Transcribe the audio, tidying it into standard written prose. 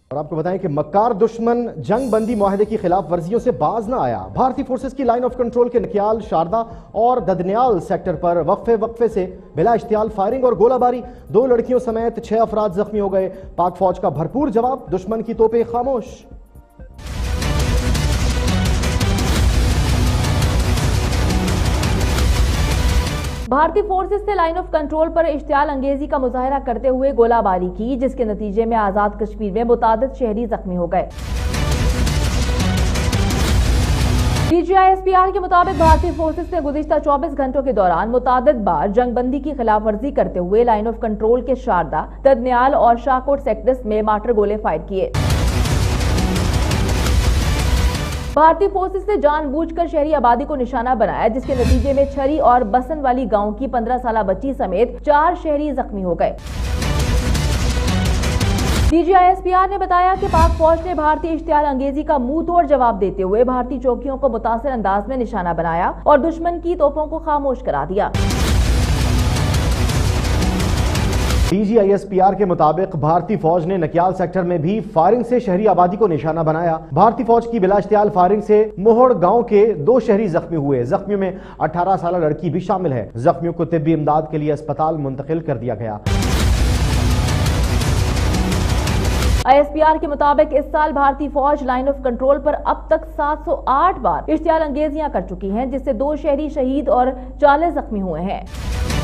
اور آپ کو بتائیں کہ مکار دشمن جنگ بندی معاہدے کی خلاف ورزیوں سے باز نہ آیا۔ بھارتی فورسز کی لائن آف کنٹرول کے نکیال، شاردا اور ددنیال سیکٹر پر وقفے سے بلا اشتعال فائرنگ اور گولہ باری، 2 لڑکیوں سمیت 6 افراد زخمی ہو گئے۔ پاک فوج کا بھرپور جواب، دشمن کی توپیں خاموش۔ بھارتی فورسز سے لائن آف کنٹرول پر اشتعال انگیزی کا مظاہرہ کرتے ہوئے گولہ باری کی، جس کے نتیجے میں آزاد کشمیر میں متعدد شہری زخمی ہو گئے۔ DGISPR کے مطابق بھارتی فورسز نے گزشتہ 24 گھنٹوں کے دوران متعدد بار جنگ بندی کی خلاف ورزی کرتے ہوئے لائن آف کنٹرول کے شاردا، ددنیال اور شاہکوٹ سیکٹرز میں مارٹر گولے فائر کیے۔ بھارتی فورسز نے جان بوجھ کر شہری آبادی کو نشانہ بنایا، جس کے نتیجے میں چھری اور بسن والی گاؤں کی 15 سالہ بچی سمیت 4 شہری زخمی ہو گئے۔ DGISPR نے بتایا کہ پاک فوج نے بھارتی اشتعال انگیزی کا منہ توڑ جواب دیتے ہوئے بھارتی چوکیوں کو متاثر انداز میں نشانہ بنایا اور دشمن کی توپوں کو خاموش کرا دیا۔ DGISPR کے مطابق بھارتی فوج نے نکیال سیکٹر میں بھی فائرنگ سے شہری آبادی کو نشانہ بنایا۔ بھارتی فوج کی بلا اشتعال فائرنگ سے موہڑ گاؤں کے 2 شہری زخمی ہوئے۔ زخمیوں میں 18 سالہ لڑکی بھی شامل ہے۔ زخمیوں کو طبی امداد کے لیے اسپتال منتقل کر دیا گیا۔ ISPR کے مطابق اس سال بھارتی فوج لائن آف کنٹرول پر اب تک 708 بار اشتعال انگیزیاں کر چکی ہیں، جس سے 2 شہری شہید اور 40 زخمی ہوئے ہیں۔